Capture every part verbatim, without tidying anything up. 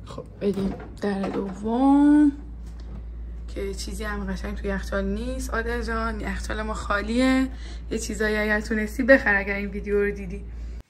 خب بریم در دوم که چیزی هم قشنگ توی یخچال نیست. عادل جان یخچال ما خالیه، یه چیزایی اگر تونستی بخر اگر این ویدیو رو دیدی.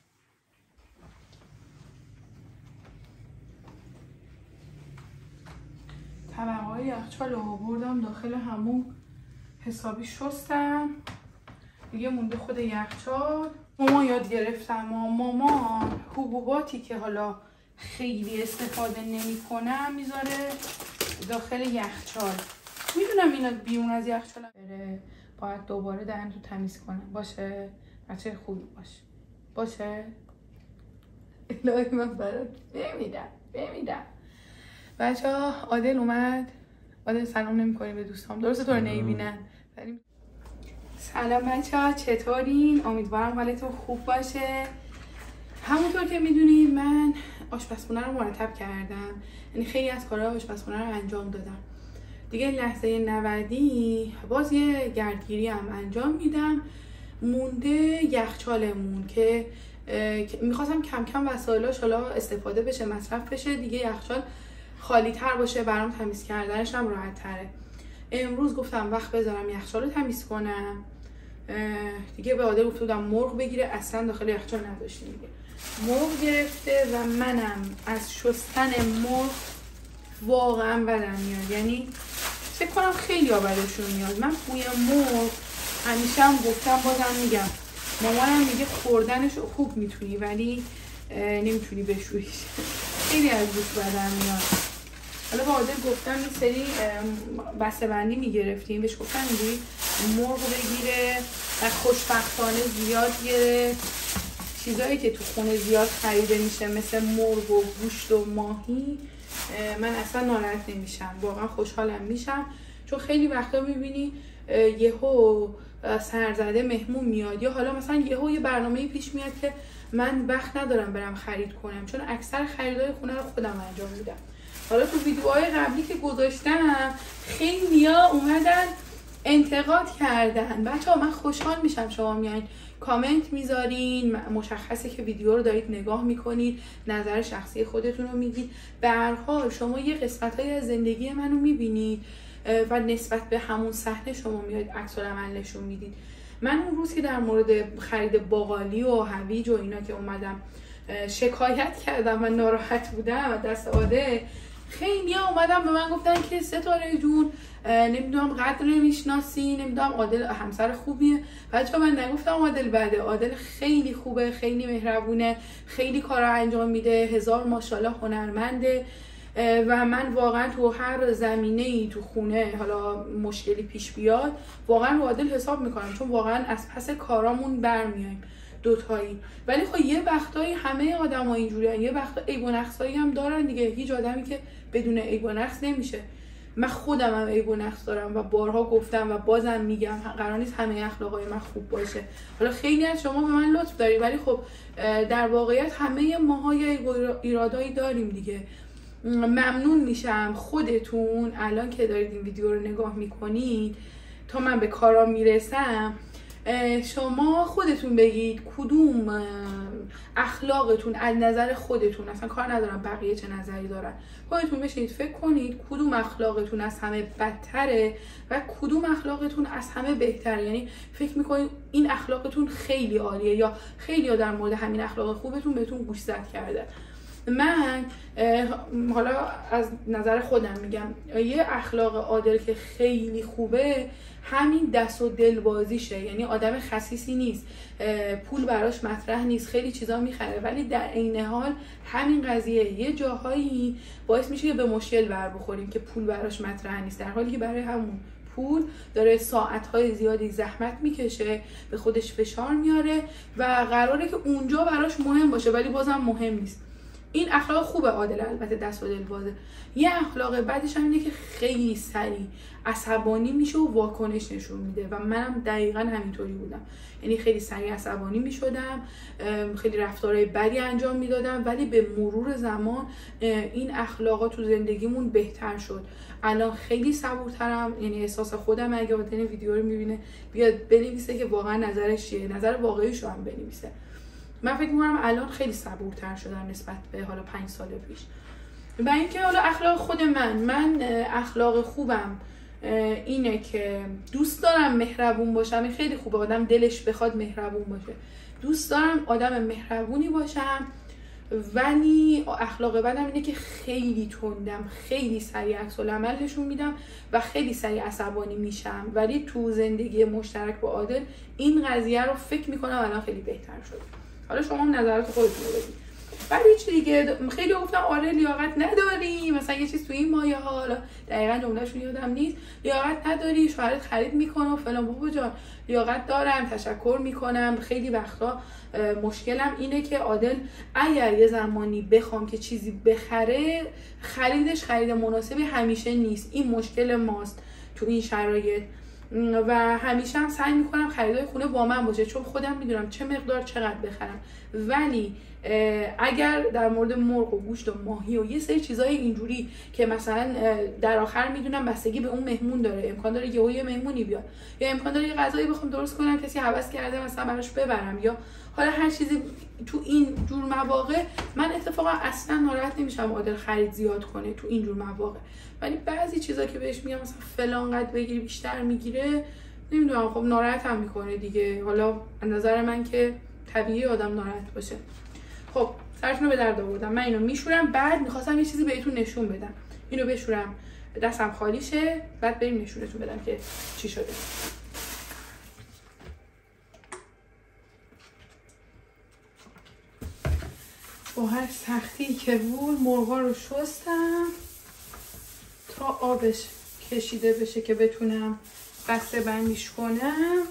طبقه‌های یخچال رو بردم داخل همون حسابی شستم، دیگه مونده خود یخچال. مامان یاد گرفتم، مامان حبوباتی که حالا خیلی استفاده نمی‌کنم میذاره داخل یخچال. میدونم اینا بیرون از یخچال بره، باید دوباره دهن تو تمیز کنم. باشه بچه خوبی باشه باشه الهی من برات بمیدم بمیدم. بچه ها عادل اومد. عادل سلام نمی کنی به دوستام؟ درسته تو رو نمیبینن. سلام بچه ها، چطورین؟ امیدوارم حالتون خوب باشه. همونطور که میدونید من آشپزخونه رو مرتب کردم، یعنی خیلی از کارهای آشپزخونه رو انجام دادم. دیگه لحظه نودی باز یه گردگیری هم انجام میدم. مونده یخچالمون که میخواستم کم کم وسایلاش حالا استفاده بشه، مصرف بشه، دیگه یخچال خالی تر باشه، برام تمیز کردنش هم راحت تره. امروز گفتم وقت بذارم یخچال رو تمیز کنم. دیگه به عادل گفته بودم مرغ بگیره، اصلا داخل یخچال نداشتیم دیگه. مرغ گرفته و منم از شستن مرغ واقعا بدم میاد، یعنی فکر کنم خیلی آبادشون میاد. من بوی مرغ همیشه هم گفتم، بازم میگم، مامانم میگه خوردنش خوب میتونی ولی نمیتونی بشویش، خیلی از بوش بدم میاد. حالا با عادل گفتم این سری بسته بندی میگرفتیم، بهش گفتم اینجوری مرغ بگیره و خوشبختانه زیاد گرفت. چیزایی که تو خونه زیاد خریده میشه مثل مرغ و گوشت و ماهی من اصلا ناراحت نمیشم، واقعا خوشحالم میشم. چون خیلی وقتا میبینی یهو سرزده مهمون میاد، یا حالا مثلا یهو یه برنامه‌ای پیش میاد که من وقت ندارم برم خرید کنم، چون اکثر خریدای خونه رو خودم انجام میدم. حالا تو ویدیوهای قبلی که گذاشتم خیلیا اومدن انتقاد کردن. بچه‌ها من خوشحال میشم شما میایین کامنت میذارین، مشخصه که ویدیو رو دارید نگاه میکنید، نظر شخصی خودتون رو میگید. به هر حال شما یه قسمت‌های از زندگی منو میبینید و نسبت به همون صحنه شما میاد عکس العمل نشون میدید. من اون روز که در مورد خرید باقالی و هویج و اینا که اومدم شکایت کردم و ناراحت بودم و دست عادل، خیلی ها اومدم به من گفتن که ستاره جون نمیدونم قدر نمیشناسی، نمیدونم عادل همسر خوبیه. بچه من نگفتم عادل بده، عادل خیلی خوبه، خیلی مهربونه، خیلی کارا انجام میده، هزار ماشاءالله هنرمنده و من واقعا تو هر زمینه ای تو خونه حالا مشکلی پیش بیاد واقعا رو عادل حساب میکنم، چون واقعا از پس کارامون برمیایم دوتایی. ولی خب یه وقتایی همه آدما اینجوریان، یه وقتا عیب و نقصایی هم دارن دیگه. هیچ آدمی که بدون عیب و نقص نمیشه. من خودم هم عیب و نقص دارم و بارها گفتم و بازم میگم قرار نیست همه اخلاقای من خوب باشه. حالا خیلی از شما به من لطف داری ولی خب در واقعیت همه ماها یه عیب و ایرادایی داریم دیگه. ممنون میشم خودتون الان که دارید این ویدیو رو نگاه میکنید تا من به کارام میرسم شما خودتون بگید کدوم اخلاقتون از نظر خودتون، اصلا کار ندارم بقیه چه نظری دارن، خودتون بشینید فکر کنید کدوم اخلاقتون از همه بدتره و کدوم اخلاقتون از همه بهتره. یعنی فکر میکنید این اخلاقتون خیلی عالیه یا خیلی ها در مورد همین اخلاق خوبتون بهتون گوشزد کرده. من حالا از نظر خودم میگم یه اخلاق عادل که خیلی خوبه همین دست و دل بازیشه، یعنی آدم خسیسی نیست، پول براش مطرح نیست، خیلی چیزا میخره ولی در عین حال همین قضیه یه جاهایی باعث میشه که به مشکل بر بخوریم که پول براش مطرح نیست، در حالی که برای همون پول داره ساعتهای زیادی زحمت میکشه، به خودش فشار میاره و قراره که اونجا براش مهم باشه ولی بازم مهم نیست. این اخلاق خوبه عادل، البته دست و دل بازه. یه اخلاق بعدش هم اینه که خیلی سریع عصبانی میشه و واکنش نشون میده و منم دقیقا همینطوری بودم، یعنی خیلی سریع عصبانی میشدم، خیلی رفتارهای بدی انجام میدادم ولی به مرور زمان این اخلاقا تو زندگیمون بهتر شد. الان خیلی صبورترم، یعنی احساس خودم اگه عادل ویدیو رو میبینه بیاد بنویسه که واقعا نظرش چیه، نظر واقعیش رو هم بنویسه. من فکر میکنم الان خیلی صبورتر شدم نسبت به حالا پنج سال پیش و اینکه حالا اخلاق خود من من اخلاق خوبم اینه که دوست دارم مهربون باشم. این خیلی خوبه آدم دلش بخواد مهربون باشه. دوست دارم آدم مهربونی باشم، ولی اخلاق بدم اینه که خیلی تندم، خیلی سریع عکس العمل نشون میدم و خیلی سریع عصبانی میشم. ولی تو زندگی مشترک با عادل این قضیه رو فکر میکنم الان خیلی بهتر شده. حالا شما هم نظرات خودتون رو بدید. بعد هیچ دیگه خیلی گفتم آره لیاقت نداری، مثلا یه چیز تو این مایه ها، حالا دقیقاً جمله‌شون یادم نیست، لیاقت نداری، شوهرت خرید میکنه و فلان. بابا جان لیاقت دارم، تشکر میکنم. خیلی وقتا مشکلم اینه که عادل اگر یه زمانی بخوام که چیزی بخره، خریدش خرید مناسبی همیشه نیست. این مشکل ماست تو این شرایط و همیشه هم سعی میکنم خریدای خونه با من باشه، چون خودم میدونم چه مقدار چقدر بخرم. ولی اگر در مورد مرغ و گوشت و ماهی و یه سری چیزای اینجوری که مثلا در آخر میدونم بستگی به اون مهمون داره، امکان داره یهو یه مهمونی بیاد، یا امکان داره یه غذایی بخوام درست کنم کسی هوس کرده مثلا براش ببرم، یا حالا هر چیزی تو این جور مواقع من اتفاقا اصلا ناراحت نمیشم عادل خرید زیاد کنه تو این جور مواقع. ولی بعضی چیزا که بهش میگم مثلا فلان قد بگیری بیشتر میگیره، نمیدونم، خب ناراحت هم میکنه دیگه. حالا از نظر من که طبیعی آدم ناراحت باشه. خب سرتون رو به درد آوردم. من اینو میشورم، بعد میخواستم یه چیزی بهتون نشون بدم. اینو بشورم دستم خالی شه، بعد بریم نشونتون بدم که چی شده. با هر سختی که بود مرغا رو شستم تا آبش کشیده بشه که بتونم بسته بندیش کنم.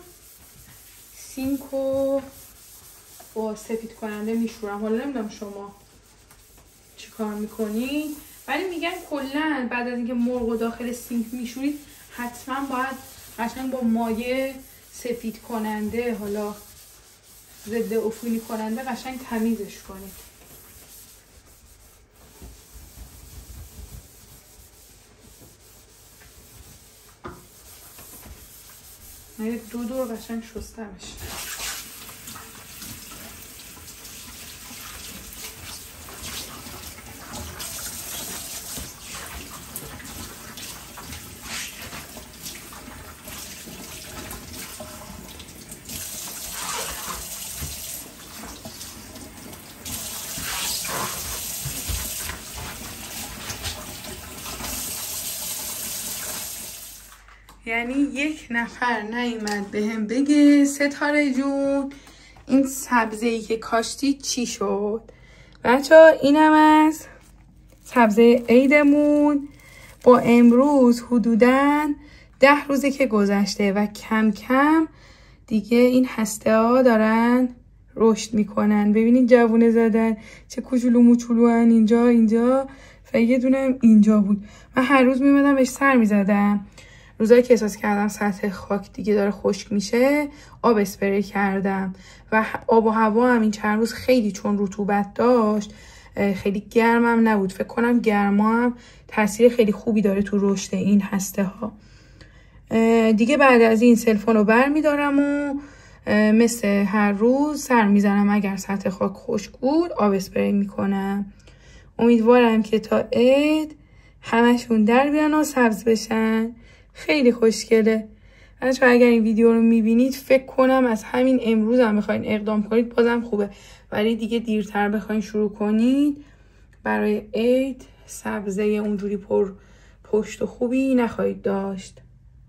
سینکو با سفید کننده میشورم. حالا نمیدونم شما چی کار میکنید، ولی میگن کلا بعد از اینکه مرغ داخل سینک میشورید حتما باید قشنگ با مایع سفید کننده، حالا ضد عفونی کننده، قشنگ تمیزش کنید. من دو دور قشنگ شستمش. یعنی یک نفر نیومد به هم بگه ستاره جون این سبزه‌ای که کاشتی چی شد. بچه ها اینم از سبزه عیدمون. با امروز حدوداً ده روزه که گذشته و کم کم دیگه این هسته ها دارن رشد میکنن. ببینید جوونه زدن چه کوچولو موچولو هن. اینجا اینجا و یه دونم اینجا بود. من هر روز میمدم بهش سر میزدم. روزایی که احساس کردم سطح خاک دیگه داره خشک میشه آب اسپری کردم و آب و هوا هم این چند روز خیلی چون رطوبت داشت خیلی گرمم نبود. فکر کنم گرما هم تاثیر خیلی خوبی داره تو رشد این هسته ها. دیگه بعد از این سلفون رو بر میدارم و مثل هر روز سر میزنم. اگر سطح خاک خشک بود آب اسپری میکنم. امیدوارم که تا عید همشون در بیان و سبز بشن. خیلی خوشگله. بچه اگر این ویدیو رو میبینید فکر کنم از همین امروز هم بخواین اقدام کنید بازم خوبه، ولی دیگه دیرتر بخواین شروع کنید برای عید سبزه اونجوری پر پشت و خوبی نخواهید داشت.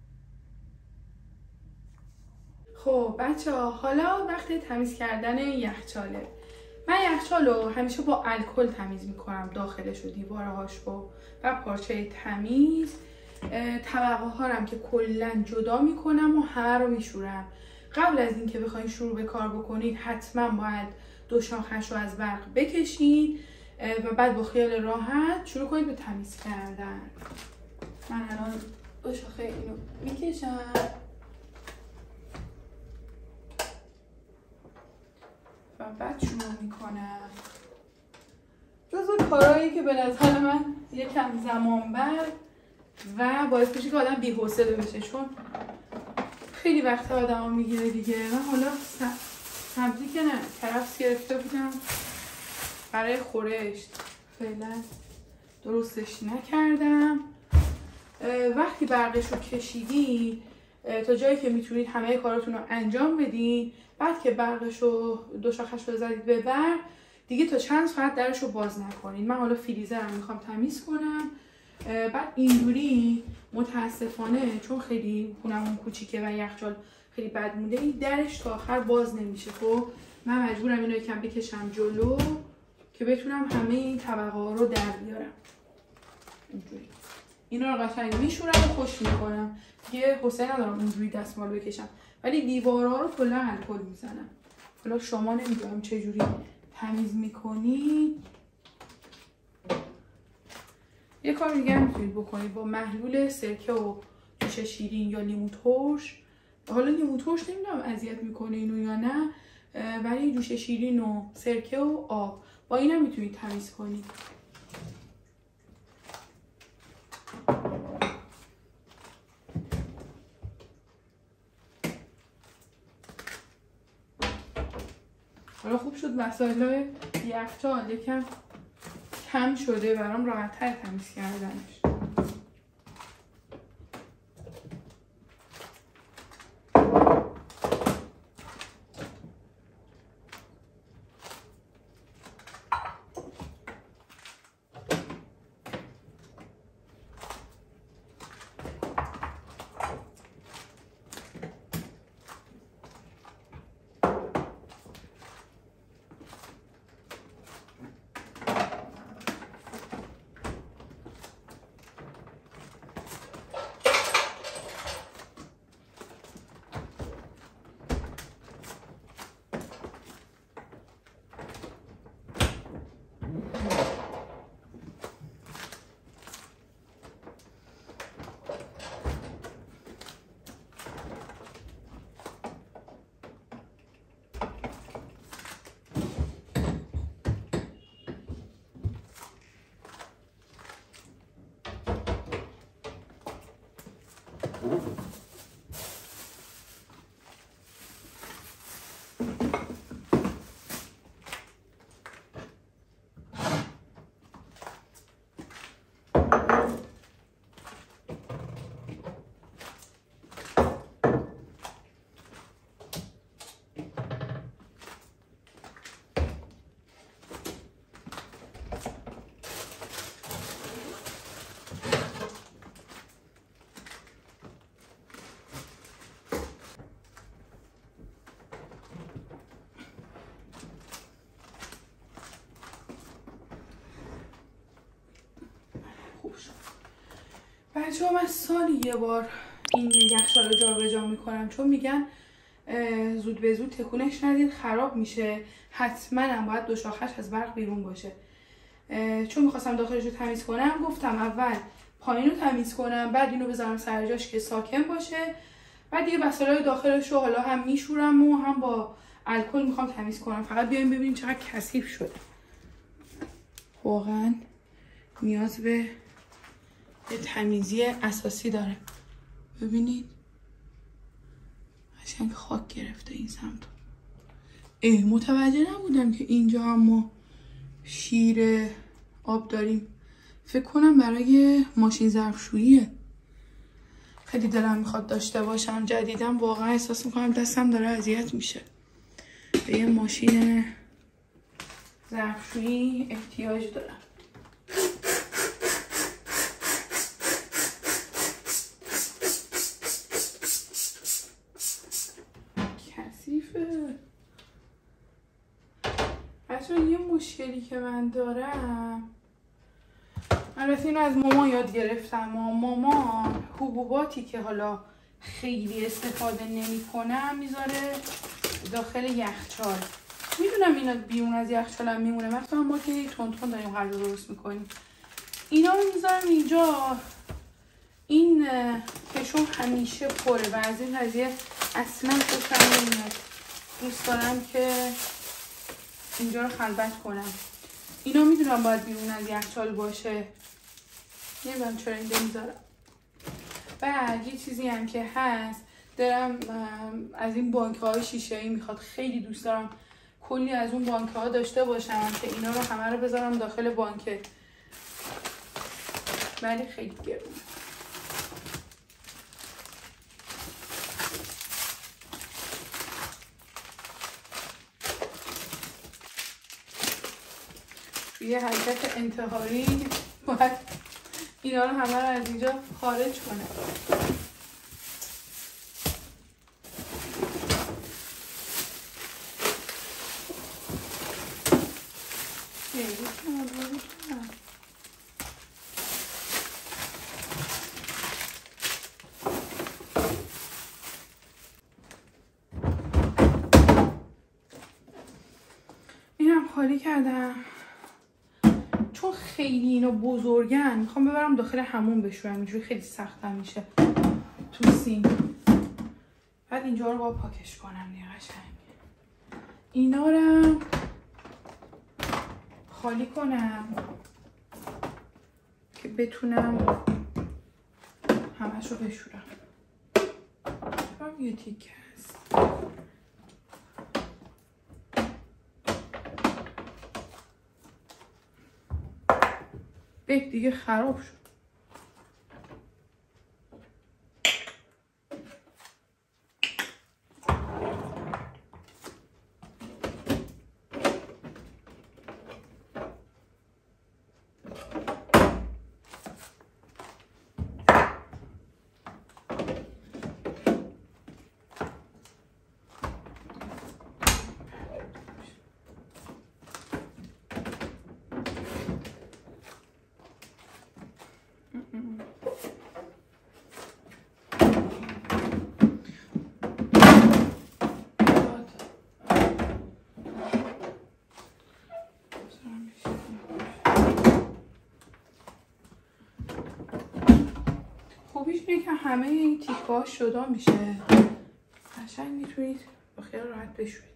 خب بچه ها حالا وقت تمیز کردن یخچاله. من یخچال رو همیشه با الکل تمیز میکنم، داخلش و دیوارهاش رو و پارچه تمیز. طبقه ها رو هم که کلا جدا میکنم و همه رو میشورم. قبل از اینکه بخواید شروع به کار بکنید حتما باید دو شاخش رو از برق بکشید و بعد با خیال راحت شروع کنید به تمیز کردن. من الان دو شاخه اینو میکشم و بعد شروع میکنم. جزو کارهایی که به نظر من یکم زمان بر و باعث میشه که آدم بی‌حوصله بشه، چون خیلی وقت آدمو میگیره دیگه. من حالا سبزی که نه کرفس گرفته بودم برای خورش، فعلا درستش نکردم. وقتی برقش رو کشیدی تا جایی که میتونید همه کاراتون رو انجام بدین، بعد که برقش رو دو شاخش رو زدید به برق دیگه تا چند ساعت درش رو باز نکنید. من حالا فریزرم میخوام تمیز کنم. بعد اینجوری متاسفانه چون خیلی خونمون کوچیکه و یخچال خیلی بد مونده، این درش تا آخر باز نمیشه. خب من مجبورم اینو یکم بکشم جلو که بتونم همه این طبقه ها رو در بیارم. اینجوری اینا رو قشنگ میشورم و خشک میکنم. دیگه حوصله ندارم اونجوری دستمال بکشم، ولی دیوارا رو کلا الکل میزنم. حالا شما نمیدونم چه جوری تمیز میکنی. یه کار دیگه میتونید بکنید با محلول سرکه و جوش شیرین یا لیمو ترش. حالا لیمو ترش نمیدونم اذیت میکنه اینو یا نه، ولی جوش شیرین و سرکه و آب با اینا میتونید تمیز کنید. حالا خوب شد وسایل یخچال یکم کم شده، برام راحت تر تمیز کردنش. بچه ها من سالی یه بار این یخچال رو جا به جا میکنم، چون میگن زود به زود تکونش ندید خراب میشه. حتما هم باید دو شاخش از برق بیرون باشه. چون میخواستم داخلش رو تمیز کنم گفتم اول پایین رو تمیز کنم، بعد اینو بذارم سر جاش که ساکن باشه، بعد دیگه وسایل داخلش رو حالا هم میشورم و هم با الکل میخوام تمیز کنم. فقط بیایم ببینیم چقدر کثیف شده. واقعا نیاز به یه تمیزی اساسی داره. ببینید قشنگ خاک گرفته این سمت. اه متوجه نبودم که اینجا هم ما شیر آب داریم. فکر کنم برای ماشین ظرفشوییه. خیلی دلم میخواد داشته باشم. جدیدم واقعا احساس میکنم دستم داره اذیت میشه. به یه ماشین ظرفشویی احتیاج دارم. کثیفه. بچه یه مشکلی که من دارم، البته اینو از مامان یاد گرفتم. مامان حبوباتی که حالا خیلی استفاده نمی کنم میذاره داخل یخچال. میدونم اینا بیرون از یخچال هم میمونه، مثلا ما که تون تون داریم غذا درست میکنیم اینا رو میذارم اینجا. این کشوم همیشه پره و از این قضیه اصلا خوشم نمیاد. دوست دارم که اینجا رو خلوت کنم. اینا میدونم باید بیرون از یخچال باشه، نمیدونم چرا اینجا میذارم. بعد یه چیزی هم که هست، دارم از این بانکه های شیشه ای میخواد. خیلی دوست دارم کلی از اون بانکه ها داشته باشم که اینا رو همه رو بذارم داخل بانکه. ولی خیلی گرونه. یه حرکت انتحاری باید اینا رو همه رو از اینجا خارج کنه. اینم خالی کردم چون خیلی اینا بزرگن، میخوام ببرم داخل همون بشورم، اینجوری خیلی سختم میشه تو سین. بعد اینجا رو با پاکش کنم دیگه قشنگ. اینا رو خالی کنم که بتونم همش رو بشورم. یه تیکه هست. به دیگه خراب شد. خوبیش اینه که همه این تیکه‌هاش جدا میشه، قشنگ میتونید با خیال راحت بشورید.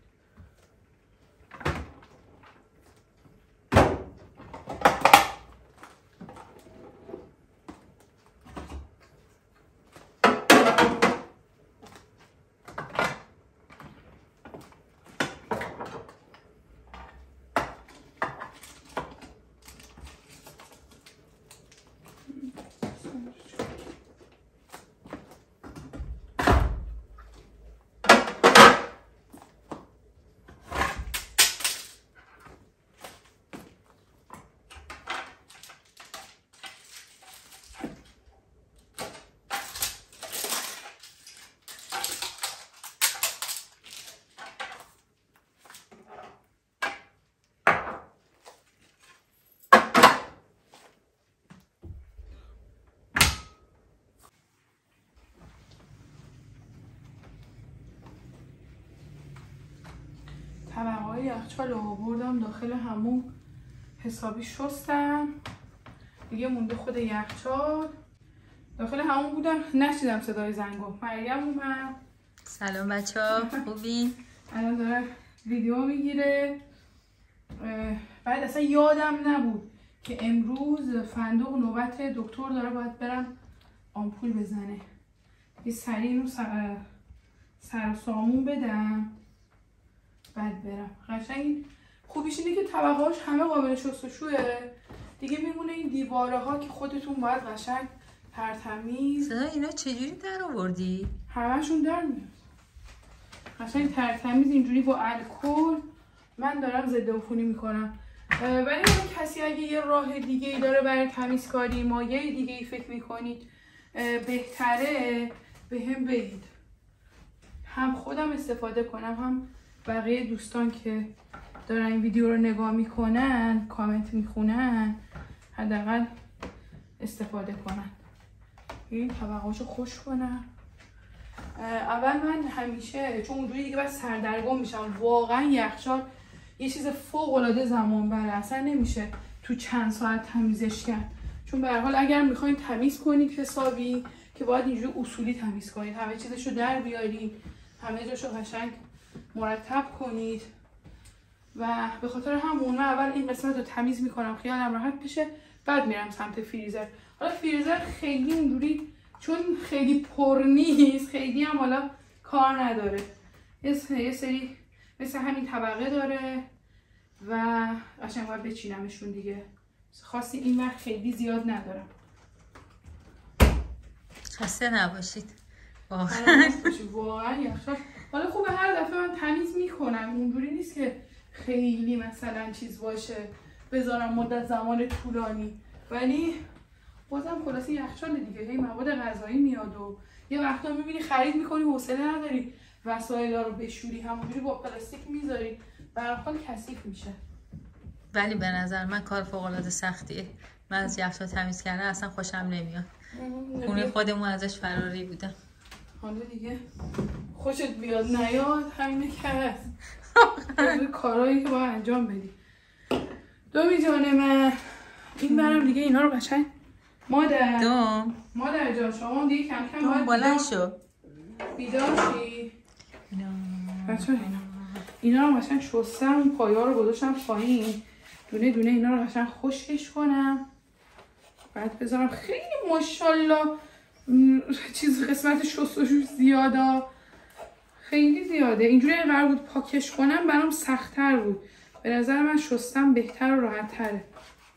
طبقه‌های یخچال رو آوردم داخل همون، حسابی شستم دیگه. مونده خود یخچال. داخل همون بودم نشیدم صدای زنگو. مریم اومد. سلام بچه ها، خوبین؟ الان داره ویدیو میگیره. بعد اصلا یادم نبود که امروز فندق نوبت دکتر داره، باید برم آمپول بزنه. یه سریع اینو سر, سر و سامون بدم بعد برم. قشنگ خوبیش اینه که طبقه‌هاش همه قابل شستشوه دیگه. میمونه این دیواره ها که خودتون باید قشنگ ترتمیز. صدا اینا چجوری در آوردی؟ همشون در میاد قشنگ ترتمیز اینجوری با الکل. من دارم ضد عفونی میکنم، ولی کسی اگه یه راه دیگه ای داره برای تمیزکاری، مایه دیگه ای فکر میکنید بهتره به هم بگید، هم خودم استفاده کنم هم بقیه دوستان که دارن این ویدیو رو نگاه میکنن، کامنت میخونن، حداقل استفاده کنن. این طبقه‌اشو خوش کنم. اول من همیشه چون اونجوری دیگه بس سردرگم میشم، واقعا یخچال یه چیز فوق العاده زمان بره، اصلا نمیشه تو چند ساعت تمیزش کرد. چون به هر حال اگر میخواین تمیز کنید حسابی که باید اینجوری اصولی تمیز کنید، همه چیزشو در بیارید، همه جاشو قشنگ مرتب کنید. و به خاطر همون من اول این قسمت رو تمیز میکنم خیالم راحت بشه، بعد میرم سمت فریزر. حالا فریزر خیلی اونجوری چون خیلی پر نیست، خیلی هم حالا کار نداره. یه سری مثل همین طبقه داره و قشنگ باید بچینمشون دیگه. خاصی این وقت خیلی زیاد ندارم. خسته نباشید واقعا. واقعا یخچال حالا خوبه هر دفعه من تمیز میکنم، اونجوری نیست که خیلی مثلا چیز باشه بذارم مدت زمان طولانی، ولی بازم خلاصه یخچال دیگه، هی مواد غذایی میاد و یه وقتا میبینی خرید میکنی حوصله نداری وسایل رو بشوری، همونجوری با پلاستیک میذاری به هر حال کثیف میشه. ولی به نظر من کار فوق العاده سختیه. من از یخچال تمیز کردن اصلا خوشم نمیاد. خونه خودمون ازش فراری بودم. حالا دیگه خوشت بیاد نیاد همینه که هست. کارهایی که باید انجام بدی. دومی جان من این برم دیگه اینا رو قشنگ مادر دوم مادر جان شما دیگه کم کم دوم بلند شو بیدار شی. بچه اینا اینا رو قشنگ شستم، پایا رو گذاشتم پایین، دونه دونه اینا رو قشنگ خشکش کنم، بعد بذارم. خیلی ماشاءالله چیز قسمت شستشو زیاده، خیلی زیاده. اینجوری قرار بود پاکش کنم برام سخت‌تر بود، به نظر من شستم بهتر و راحت‌تره.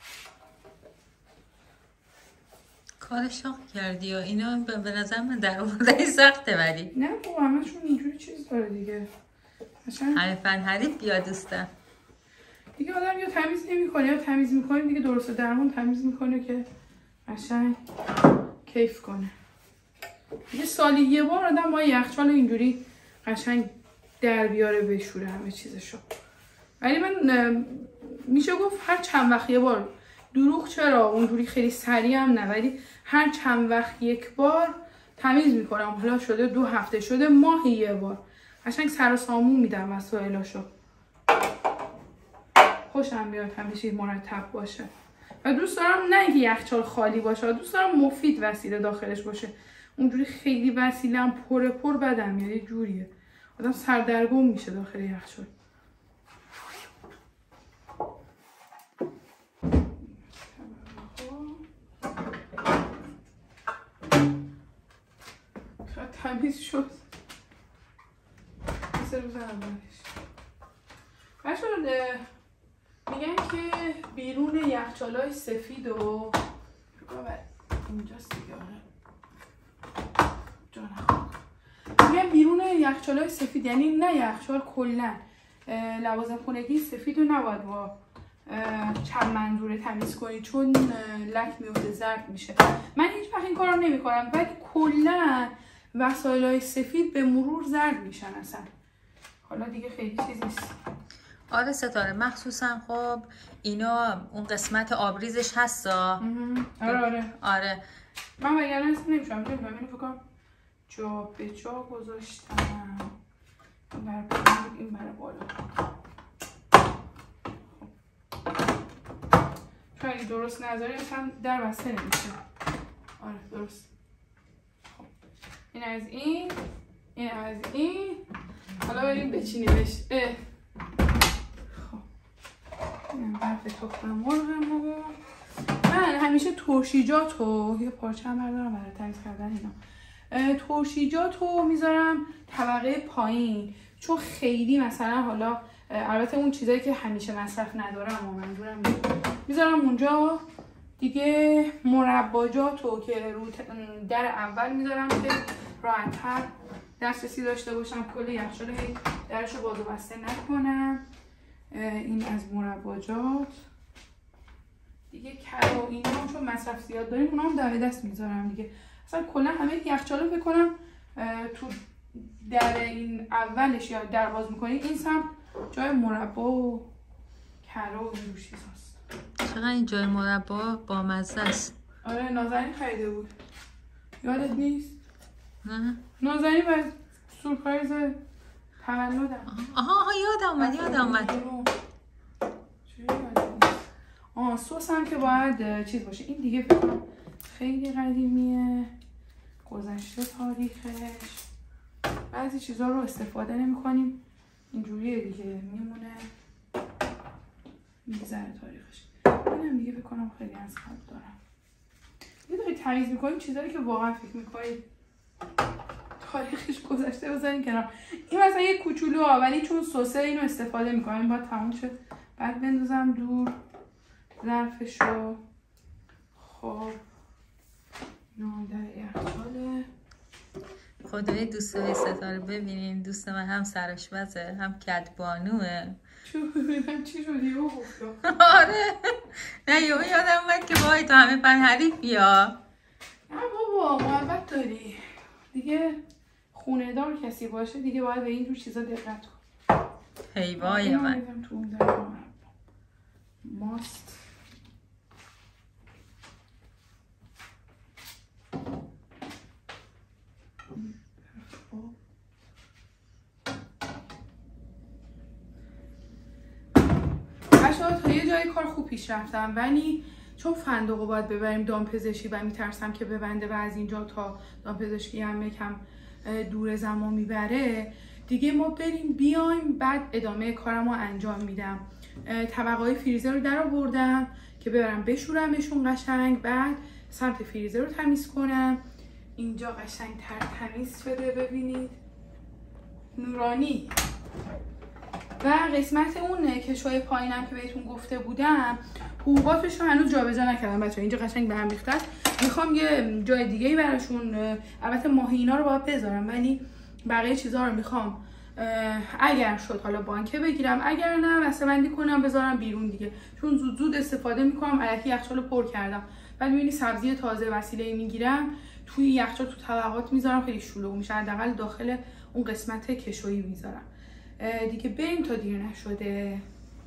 کار شاق کردی یا اینا به نظر من در آوردن سخته، ولی نه بابا همشون اینجوری چیز داره دیگه. قشنگ حرفن حریف بیا دوستم دیگه آدم یا تمیز نمی‌کنه یا تمیز می‌کنه دیگه درست درمون تمیز می‌کنه که قشنگ کیف کنه. یه سالی یه بار آدم با یخچال اینجوری قشنگ در بیاره بشوره همه چیزشو. ولی من میشه گفت هر چند وقت یه بار، دروغ چرا اونجوری خیلی سریع هم نه، ولی هر چند وقت یک بار تمیز میکنم. حالا شده دو هفته، شده ماهی یه بار، قشنگ سر و سامون میدم وسایلاشو. خوشم میاد همیشه مرتب باشه و دوست دارم نه اینکه یخچال خالی باشه، دوست دارم مفید وسیله داخلش باشه. اونجوری خیلی وسیله هم پر پر بدم میاد، یه جوریه آدم سردرگم میشه داخل یخچال. تمیز شد سه روز اولش. بچه میگن که بیرون یخچالای سفید و اینجا سیگاره جان میگن بیرون یخچالای سفید، یعنی نه یخچال کلا لوازم خونگی سفید رو نباید با چند منظوره تمیز کنی چون لک میفته زرد میشه. من هیچ وقت این کار رو نمی کنم، ولی کلا وسایلای سفید به مرور زرد میشن اصلا. حالا دیگه خیلی چیز نیست. آره ستاره، مخصوصا خب اینا اون قسمت آبریزش هستا. آره آره آره من وگرنه اصلا نمیشم نمیدونم اینو فکرم جا به جا گذاشتم. این برای پایین این برای بالا. چون اگه درست نذاری اصلا در بسته نمیشه. آره درست. خب این از این این از این. حالا بریم بچینیمش. خب این برف تخم مرغمو. من همیشه ترشیجاتو یه پارچه هم بردارم برای تمیز کردن اینا. ترشیجاتو میذارم طبقه پایین چون خیلی مثلا حالا البته اون چیزایی که همیشه مصرف ندارم و منظورم میذارم اونجا دیگه. مرباجاتو که رو در اول میذارم که راحت‌تر دسترسی داشته باشم، کل یخچال هی درشو باز و بسته نکنم. این از مرباجات دیگه. کر و اینا چون مصرف زیاد داریم اونا هم دم دست میذارم دیگه. اصلا کلا همه یخچالا فکر کنم تو در این اولش یا در باز میکنید این سمت جای مربا و کره و این چیز هست. چقدر این جای مربا با مزه است. آره نازنین خریده بود یادت نیست؟ نه نازنین باید سورپرایز تولدم. آها آها یادم اومد یادم اومد. آه سس هم که باید چیز باشه. این دیگه فکر کنم خیلی قدیمیه، گذشته تاریخش، بعضی چیزا رو استفاده نمی کنیم اینجوریه دیگه میمونه میگذره تاریخش. اینم دیگه فکر کنم خیلی از قبل دارم. یه داری تمیز میکنیم چیزایی که واقعا فکر میکنید تاریخش گذشته بذارین کنار. این مثلا یه کوچولو ها ولی چون سسه اینو استفاده میکنیم باید تموم شد. بعد بندازم دور ظرفشو. خب نام در یخچاله خدای دوست به ستاره ببینین. دوست من هم سرآشپزه هم کدبانوه. چون ببینم چی شد یهو گفتم. آره نه یهو یادم اومد که وای تو همه فن حریفی ها. نه بابا محبت داری دیگه، خونه دار کسی باشه دیگه باید به اینجور چیزا دقت کن. حیوای من تو اون در ماست تا یه جای کار خوب پیش رفتم، ولی چون فندق رو باید ببریم دامپزشکی و میترسم که ببنده و از اینجا تا دامپزشکی هم یکم دور زمان میبره دیگه، ما بریم بیایم بعد ادامه کارم رو انجام میدم. طبقه‌های فریزر رو در آوردم که ببرم بشورمشون قشنگ، بعد سمت فریزر رو تمیز کنم. اینجا قشنگ تر تمیز شده ببینید، نورانی. و قسمت اون کشوهای پایینم که بهتون گفته بودم حبوباتش رو هنوز جابجا نکردم بچه‌ها، اینجا قشنگ به هم ریخته است. میخوام یه جای دیگه براشون، البته ماهی اینا رو باید بذارم ولی بقیه چیزها رو میخوام اگر شد حالا بانکه بگیرم، اگر نه بسته‌بندی کنم بذارم بیرون دیگه، چون زود زود استفاده میکنم. الکی یخچال رو پر کردم ولی میبینی سبزی تازه وسیله میگیرم توی یخچال تو طبقات میذارم، خیلی شلوغ میشه، حداقل داخل اون قسمت کشویی میذارم دیگه. بریم تا دیر نشده.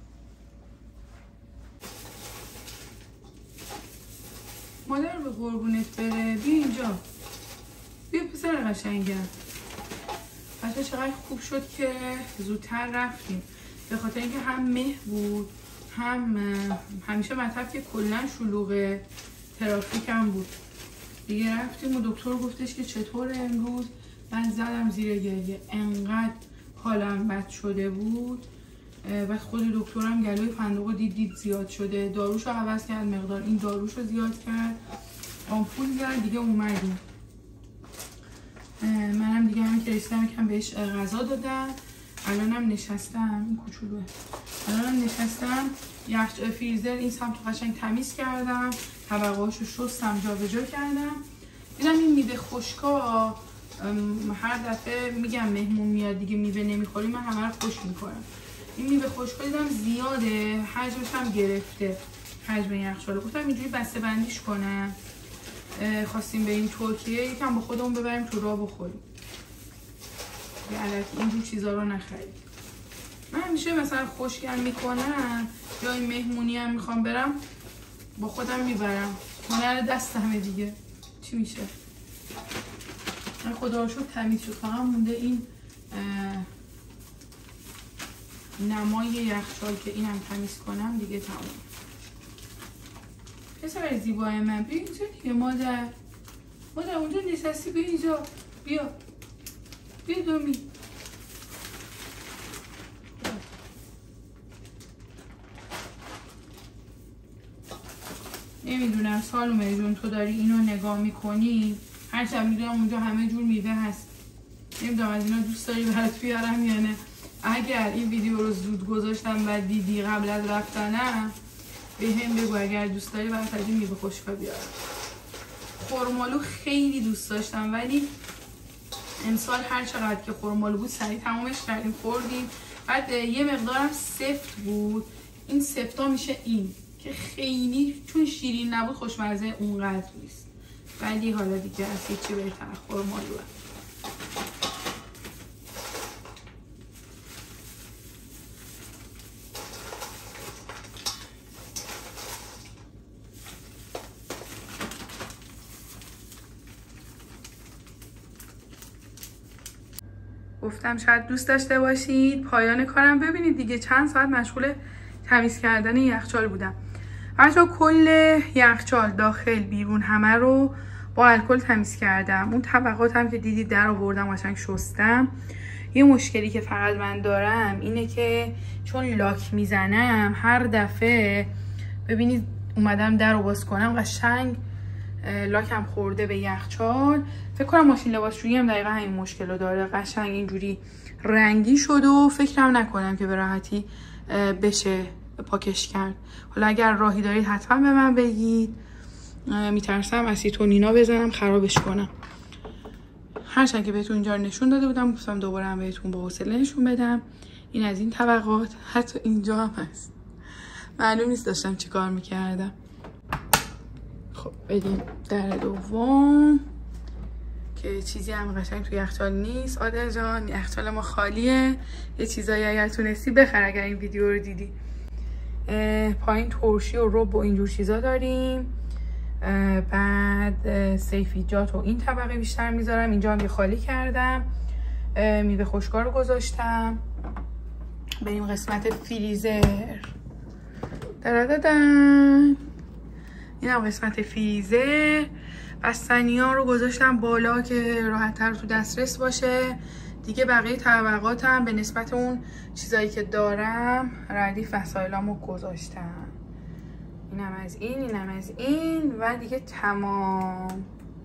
مادر به قربونت بره، بیا اینجا، بیا پسر قشنگم. بچه چقدر خوب شد که زودتر رفتیم، به خاطر اینکه هم مه بود هم همیشه مطب که کلا شلوغه، ترافیک هم بود دیگه. رفتیم و دکتر گفتش که چطور امروز. من زدم زیر گریه، انقدر حالم بد شده بود. بعد خود دکترم گلوی فندقو دید دید زیاد شده، داروشو عوض کرد، مقدار این داروشو زیاد کرد، آمپول زد دیگه. اومدیم منم دیگه همین که رسیدم یکم بهش غذا دادم. الانم نشستم، این کوچولوه، الانم نشستم یخ فریزر این سمت قشنگ تمیز کردم، طبقه‌هاشو شستم جابجا کردم. دیدم این میوه خشکا هر دفعه میگم مهمون میاد دیگه میوه نمیخوری، من همه رو خشک میکنم. این میوه خشکا دیدم زیاده، حجمش هم گرفته، حجم یخچال. گفتم اینجوری بسته بندیش کنم. خواستیم بریم ترکیه یکم با خودمون ببریم تو راه بخوریم، الکی اینجور چیزا رو نخرید. من همیشه مثلا خشکم میکنم یا این مهمونی هم میخوام برم با خودم میبرم، هنر دستمه دیگه، چی میشه. من خدا رو شکر تمیز شد، فقط مونده این نمای یخچال که اینم تمیز کنم دیگه تمام. پسر زیبای من بیا اینجا دیگه. مادر مادر اونجا نشستی، بیا اینجا، بیا بیا دومی. نمیدونم سالومه جون تو داری اینو نگاه میکنی، هرچند میدونم اونجا همه جور میوه هست، نمیدونم از اینا دوست داری برات بیارم یا نه. اگر این ویدیو رو زود گذاشتم و دیدی قبل از رفتنم به هم بگو، اگر دوست داری برات از این میوه خشکا بیارم. خرمالو خیلی دوست داشتم ولی امسال هر چقدر که خرمالو بود سریع تمامش کردیم خوردیم. بعد یه مقدارم سفت بود، این سفتا میشه این که خیلی چون شیرین نبود خوشمزه اونقدر نیست، ولی حالا دیگه از هیچی بهتر خرمالوه. گفتم شاید دوست داشته باشید پایان کارم ببینید دیگه. چند ساعت مشغول تمیز کردن یخچال بودم. بچه‌ها کل یخچال داخل بیرون همه رو با الکل تمیز کردم. اون طبقاتم که دیدید در آوردم قشنگ شستم. یه مشکلی که فقط من دارم اینه که چون لاک میزنم هر دفعه ببینید اومدم در رو باز کنم قشنگ لاکم خورده به یخچال. فکر کنم ماشین لباسشویی هم دقیقا همین مشکل رو داره، قشنگ اینجوری رنگی شد و فکرم نکنم که به راحتی بشه پاکش کرد. حالا اگر راهی دارید حتما به من بگید، میترسم اسیتونینا بزنم خرابش کنم. هرچند که بهتون اینجا نشون داده بودم، گفتم دوباره هم بهتون با حوصله نشون بدم. این از این طبقات، حتی اینجا هم هست. معلوم نیست داشتم چی کار میکردم. خب بریم در دوم که چیزی هم قشنگ توی یخچال نیست. عادل جان یخچال ما خالیه. یه چیزایی اگر تونستی بخر اگر این ویدیو رو دیدی. پایین ترشی و رب و اینجور چیزا داریم. بعد سیفیجات و این طبقه بیشتر میذارم. اینجا هم یه خالی کردم. میوه خشکا رو گذاشتم. بریم قسمت فریزر. درادادن این هم قسمت فریزر. بستنی ها رو گذاشتم بالا که راحت تر تو دسترس باشه. دیگه بقیه طبقاتم به نسبت اون چیزایی که دارم ردیف وسایلامو گذاشتم. اینم از این، اینم از این و دیگه تمام.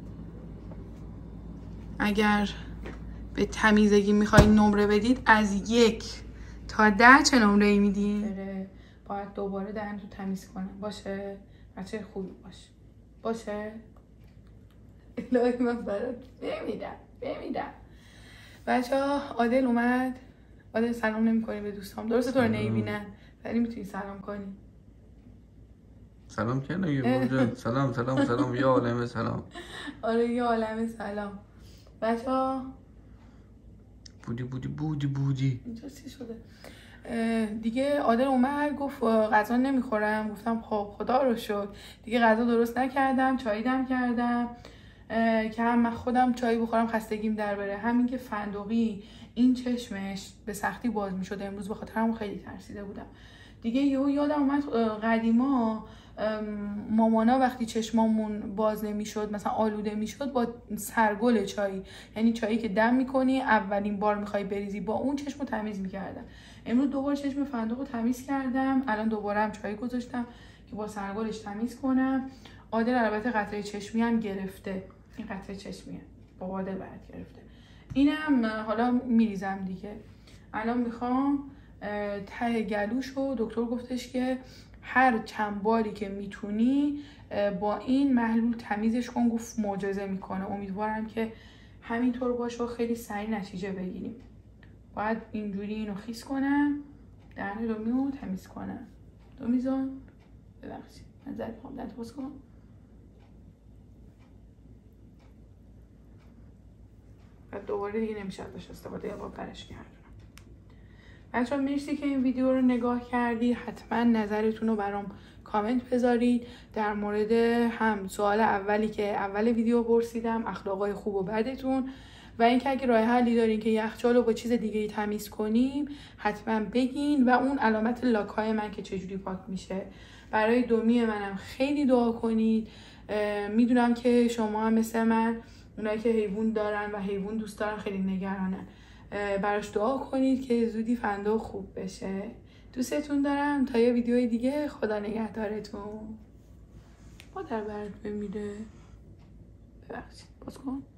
اگر به تمیزگی میخواید نمره بدید از یک تا ده چه نمره ای میدین؟ باید دوباره دهن تو تمیز کنم. باشه؟ بچه خوبی باشه. باشه؟ الهی من برات بمیدم بمیدم. بچه ها عادل اومد. عادل سلام نمی کنی به دوستام. درسته تو رو نمیبینن ولی میتونی سلام کنی. سلام کنه یه بونجا. سلام سلام سلام یا عالم سلام. آره یا عالم سلام. بچه ها بودی بودی بودی بودی اینجا چی شده؟ دیگه عادل اومد گفت غذا نمیخورم. گفتم خب خدا رو شکر. دیگه غذا درست نکردم. چای دم کردم که هم من خودم چای بخورم خستگیم در بره. همین که فندقی این چشمش به سختی باز میشد امروز، به خاطر همون خیلی ترسیده بودم. دیگه یهو یادم اومد قدیما مامانا وقتی چشمامون باز نمیشد مثلا آلوده میشد با سرگل چای، یعنی چایی که دم میکنی اولین بار میخوای بریزی با اون چشمو تمیز میکردم. امروز دوباره چشم فندقو تمیز کردم. الان دوباره هم چای گذاشتم که با سرگلش تمیز کنم. عادل البته قطره چشمی هم گرفته. این قطره چشمیه با عادل برات گرفته. اینم حالا میریزم دیگه. الان میخوام ته گلوشو، دکتر گفتش که هر چند باری که میتونی با این محلول تمیزش کن. گفت معجزه میکنه. امیدوارم که همینطور باشه و خیلی سریع نتیجه بگیریم. باید اینجوری اینو خیس کنم، دهن دومیو تمیز کنم. دومیزان ببخشید من زد میخوام دهن باز کنم. و دوباره دیگه نمیشه ازش استفاده با برش کردم. بچه‌ها مرسی که این ویدیو رو نگاه کردی. حتما نظرتون رو برام کامنت بذارید در مورد هم سوال اولی که اول ویدیو پرسیدم، اخلاقای خوب و بدتون، و اینکه اگه راه حلی دارین که یخچال رو با چیز دیگه تمیز کنیم حتما بگین، و اون علامت لاک‌های من که چجوری پاک میشه. برای دومی منم خیلی دعا کنید. میدونم که شما هم مثل من اونایی که حیوان دارن و حیوان دوست دارن خیلی نگرانن. براش دعا کنید که زودی فندق خوب بشه. دوستتون دارم. تا یه ویدیوی دیگه خدا نگهدارتون. مادر برات بمیره. ببخشید باز کن.